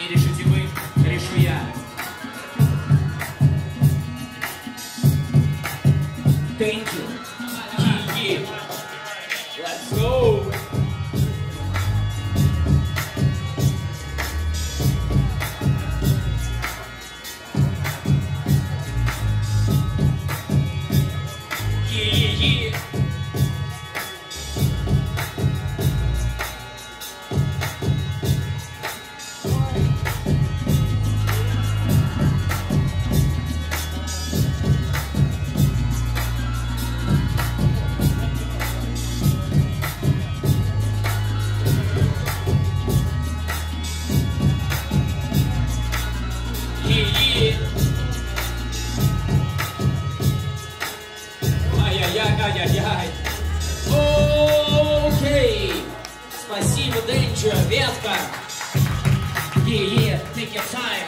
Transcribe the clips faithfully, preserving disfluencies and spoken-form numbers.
Не решите вы, решу я. Thank you. Yeah, yeah. Let's go. Yeah, yeah, yeah. Ай-яй-яй-яй-яй. Окей. Спасибо, Danger, ветка. Yeah, yeah, take your time.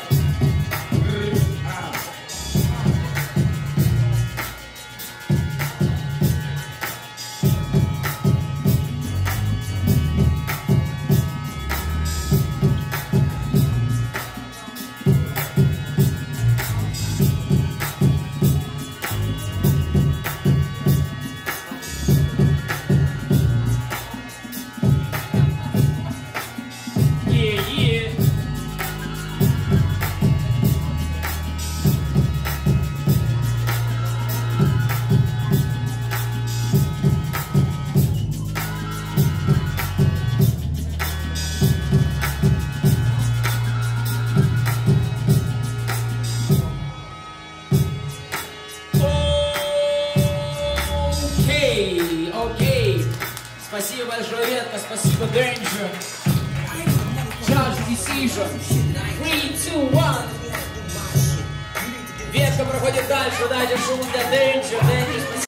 Окей, спасибо большое, ветка, спасибо, Danger. Judge decision. Three, two, one. Ветка проходит дальше, дайте шум для Danger. Danger, спасибо.